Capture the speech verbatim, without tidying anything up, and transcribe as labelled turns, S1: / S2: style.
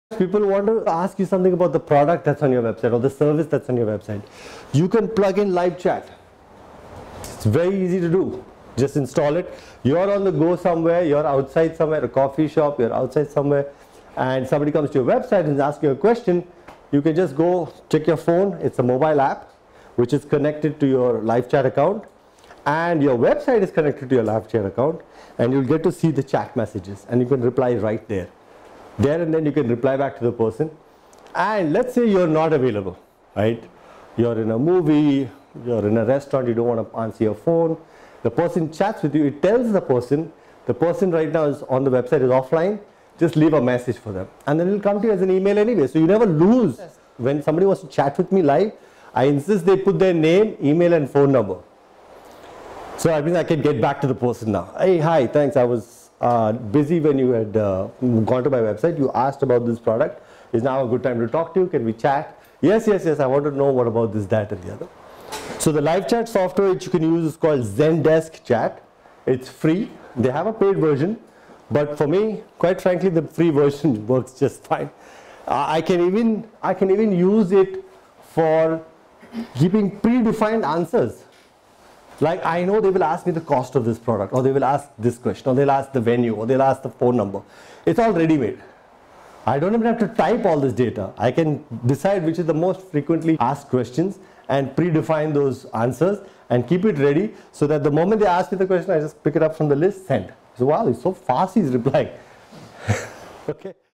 S1: People want to ask you something about the product that's on your website or the service that's on your website. You can plug in live chat. It's very easy to do. Just install it. You're on the go somewhere, you're outside somewhere, a coffee shop, you're outside somewhere, and somebody comes to your website and asks you a question. You can just go check your phone. It's a mobile app which is connected to your live chat account, and your website is connected to your live chat account, and you'll get to see the chat messages and you can reply right there. There and then you can reply back to the person. And let's say you're not available, right? You're in a movie, you're in a restaurant, you don't want to answer your phone. The person chats with you, it tells the person, the person right now is on the website, is offline, just leave a message for them. And then it'll come to you as an email anyway, so you never lose. When somebody wants to chat with me live, I insist they put their name, email and phone number. So I mean I can get back to the person now. Hey, hi, thanks, I was uh, busy when you had uh, gone to my website, you asked about this product. Is now a good time to talk to you? Can we chat? Yes, yes, yes, I want to know what about this, that and the other. So the live chat software which you can use is called Zendesk Chat. It's free. They have a paid version, but for me, quite frankly, the free version works just fine. Uh, I can even I can even use it for giving predefined answers. Like I know they will ask me the cost of this product, or they will ask this question, or they'll ask the venue, or they'll ask the phone number. It's all ready-made. I don't even have to type all this data. I can decide which is the most frequently asked questions and predefine those answers and keep it ready so that the moment they ask me the question, I just pick it up from the list, send. So wow, he's so fast, he's replying. Okay.